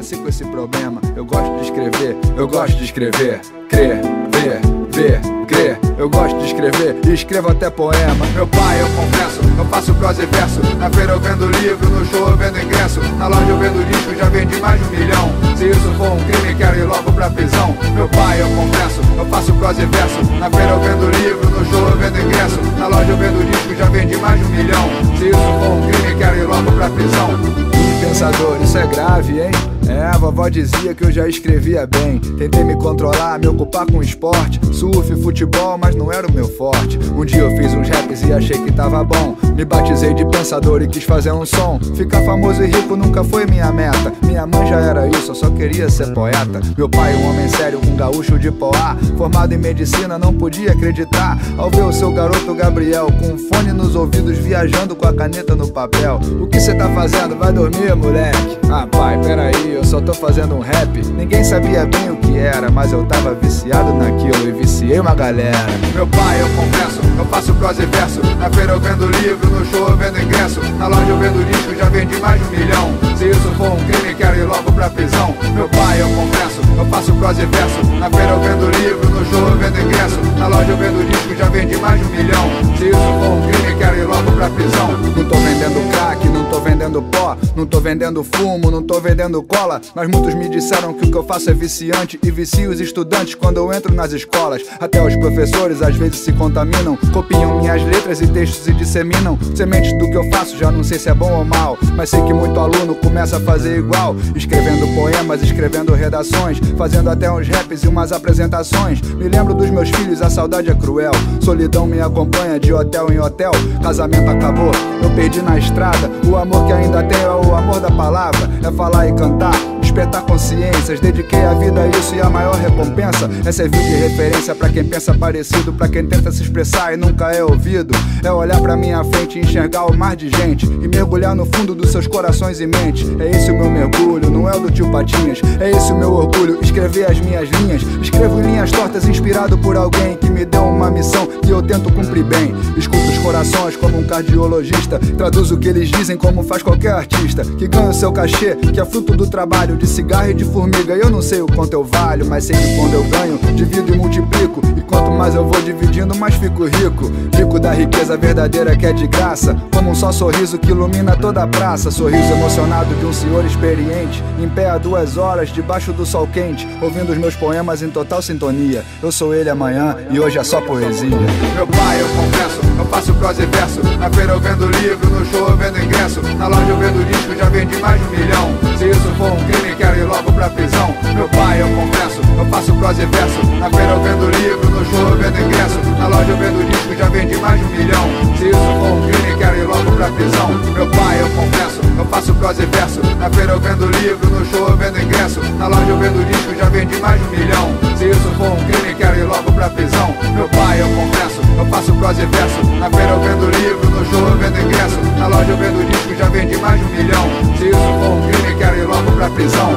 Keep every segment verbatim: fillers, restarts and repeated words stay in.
nasci com esse problema. Eu gosto de escrever, eu gosto de escrever. Crer, ver, ver, crer. Eu gosto de escrever e escrevo até poema. Meu pai, eu confesso, eu faço prosa e verso. Na feira eu vendo livro, no show eu vendo ingresso. Na loja eu vendo disco, já vendi mais de um milhão. Se isso for um crime, quero ir logo pra prisão. Meu pai, eu confesso, eu faço prosa e verso. Na feira eu vendo livro, no show eu vendo ingresso. Na loja eu vendo disco, já vendi mais de um milhão. Se isso for um crime, quero ir logo pra prisão. Ih, pensador, isso é grave, hein? É, a vovó dizia que eu já escrevia bem. Tentei me controlar, me ocupar com esporte, surf, futebol, mas não era o meu forte. Um dia eu fiz uns raps e achei que tava bom. Me batizei de pensador e quis fazer um som. Ficar famoso e rico nunca foi minha meta. Minha mãe já era isso, eu só queria ser poeta. Meu pai, um homem sério, um gaúcho de Poá, formado em medicina, não podia acreditar ao ver o seu garoto Gabriel com um fone nos ouvidos, viajando com a caneta no papel. O que cê tá fazendo? Vai dormir, moleque? Ah, pai, peraí, eu só tô fazendo um rap. Ninguém sabia bem o que era, mas eu tava viciado naquilo e viciei uma galera. Meu pai, eu confesso, eu faço prosa e verso. Na feira eu vendo livro, no show eu vendo ingresso. Na loja eu vendo disco, já vendi mais de um milhão. Se isso for um crime, quero ir logo pra prisão. Meu pai, eu confesso, eu faço prosa e verso. Na feira eu vendo livro, no show eu vendo ingresso. Na loja eu vendo disco, já vendi mais de um milhão. Se isso for um crime, quero ir logo pra prisão. Não tô vendendo crack, não tô vendendo pó, não tô vendendo fumo, não tô vendendo cola. Mas muitos me disseram que o que eu faço é viciante e vicio os estudantes quando eu entro nas escolas. Até os professores às vezes se contaminam, copiam minhas letras e textos e disseminam sementes do que eu faço, já não sei se é bom ou mal, mas sei que muito aluno começa a fazer igual, escrevendo poemas, escrevendo redações, fazendo até uns raps e umas apresentações. Me lembro dos meus filhos, a saudade é cruel, solidão me acompanha de hotel em hotel. Casamento acabou, eu perdi na estrada, o amor que ainda tenho é o amor da palavra, é falar e cantar, despertar consciências. Dediquei a vida a isso e a maior recompensa é servir de referência pra quem pensa parecido, pra quem tenta se expressar e nunca é ouvido. É olhar pra minha frente e enxergar o mar de gente e mergulhar no fundo dos seus corações e mentes. É esse o meu mergulho, não é o do tio Patinhas. É esse o meu orgulho, escrever as minhas linhas. Escrevo em linhas tortas inspirado por alguém que me deu uma missão que eu tento cumprir bem. Escuto os corações como um cardiologista, traduzo o que eles dizem como faz qualquer artista que ganha o seu cachê, que é fruto do trabalho de cigarro e de formiga. Eu não sei o quanto eu valho, mas sei que quando eu ganho, divido e multiplico. E quanto mais eu vou dividindo, mais fico rico. Rico da riqueza verdadeira que é de graça, como um só sorriso que ilumina toda a praça. Sorriso emocionado de um senhor experiente, em pé há duas horas, debaixo do sol quente, ouvindo os meus poemas em total sintonia. Eu sou ele amanhã e hoje é só poesia. Meu pai, eu confesso, eu faço prosa e verso. Na feira eu vendo livro, no show eu vendo ingresso. Na loja eu vendo disco, já vendi mais de um milhão. Se isso for um crime, quero ir logo pra prisão. Meu pai, eu confesso, eu faço prosa e verso. Na feira eu vendo livro, no show eu vendo ingresso. Na loja eu vendo disco, já vendi mais de um milhão. Se isso for um crime, quero ir logo pra prisão. Meu pai, eu confesso, eu faço prosa e verso. Na feira eu vendo livro, no show eu vendo ingresso. Na loja eu vendo disco, já vendi mais de um milhão. Se isso for um crime, quero ir logo pra prisão. Meu pai, eu confesso, eu faço prosa e verso. Na feira eu vendo livro, no show eu vendo ingresso. Na loja eu vendo disco, já vendi mais de um milhão. Se isso for um crime, quero ir logo pra prisão.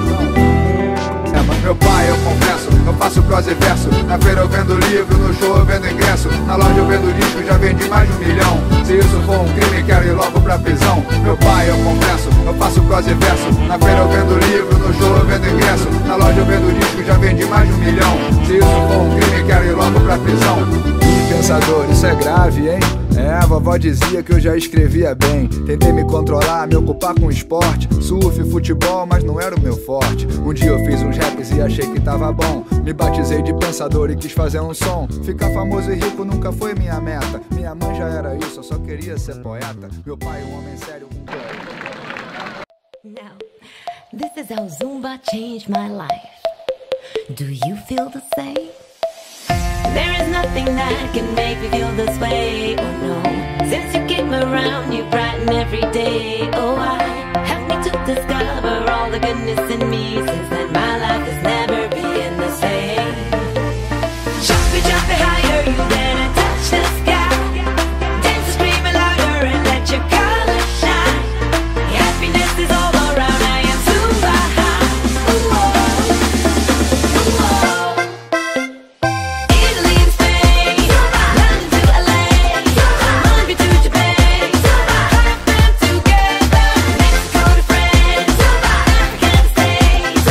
Meu pai, eu confesso, eu faço prosa e verso. Na feira eu vendo livro, no show eu vendo ingresso. Na loja eu vendo disco, já vendi mais de um milhão. Se isso for um crime, quero ir logo pra prisão. Meu pai, eu confesso, eu faço prosa e verso. Na feira eu vendo livro, no show eu vendo ingresso. Na loja eu vendo disco, já vendi mais de um milhão. Se isso for um crime, quero ir logo pra prisão. Ih, pensador, isso é grave, hein? É, a vovó dizia que eu já escrevia bem. Tentei me controlar, me ocupar com esporte, surf, futebol, mas não era o meu forte. Um dia eu fiz uns raps e achei que tava bom. Me batizei de pensador e quis fazer um som. Ficar famoso e rico nunca foi minha meta. Minha mãe já era isso, eu só queria ser poeta. Meu pai, um homem sério com Now, this is how Zumba changed my life. Do you feel the same? There is nothing that can make me feel this way, oh no. Since you came around, you brighten every day. Oh, I help me to discover all the goodness in me. Since then my life has never been the same. Jump me, jump me higher, you better touch the sky. Dance and scream it louder and let your colors shine. Happiness is all around, I am Zumba high. Ooh, oh, ooh, oh. Together, Mexico to France, Africa to States.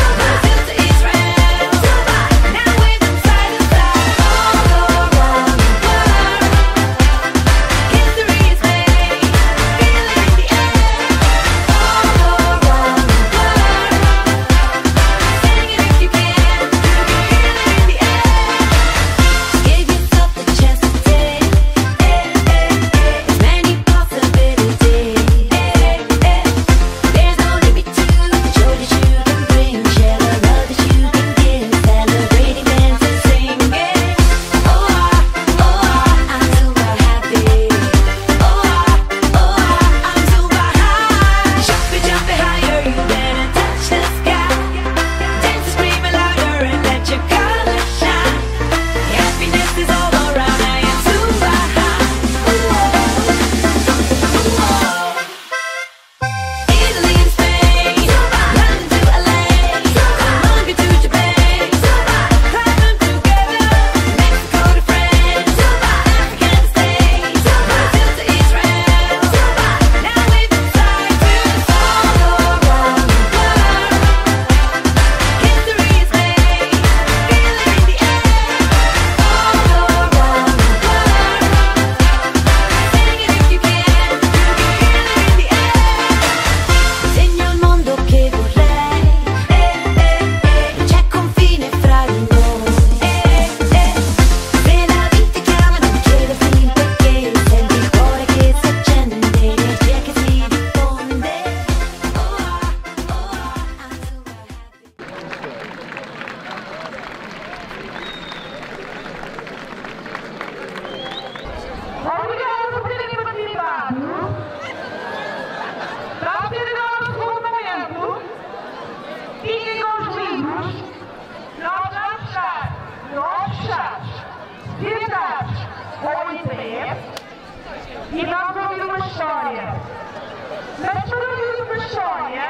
e vamos ouvir uma história. Mas para ouvir uma história,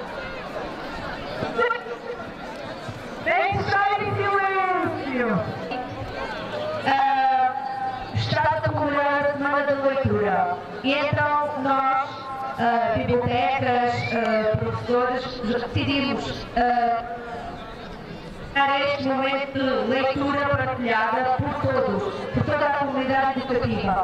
tem que estar em silêncio. Uh, está a comemorar a Semana da Leitura. E então nós, uh, bibliotecas, uh, professores, decidimos uh, dar este momento de leitura partilhada por todos, por toda a comunidade educativa.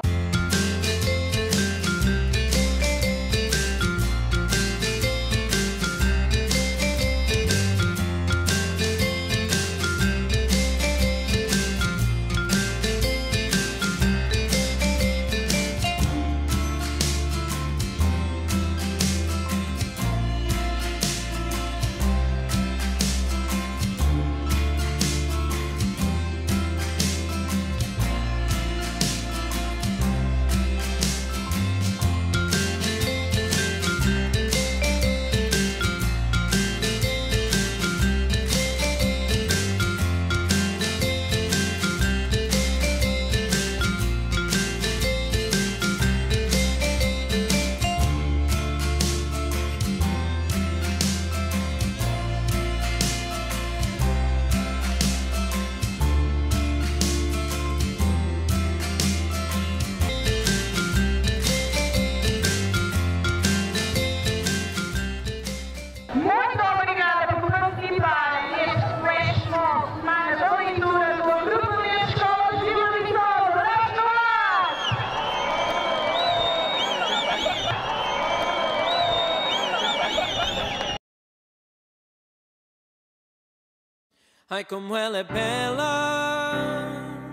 Ai, como ela é bela,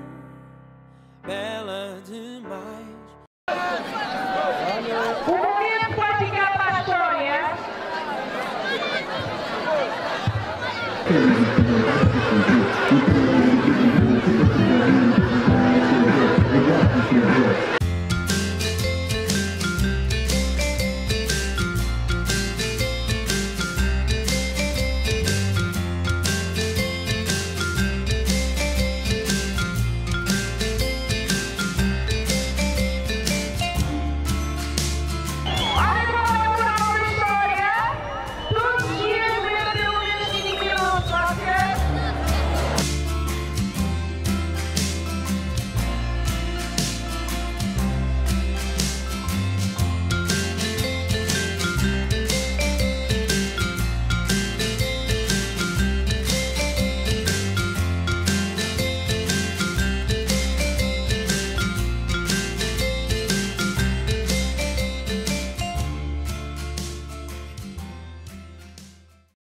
bela demais. O momento vai ficar para a história. Thank you.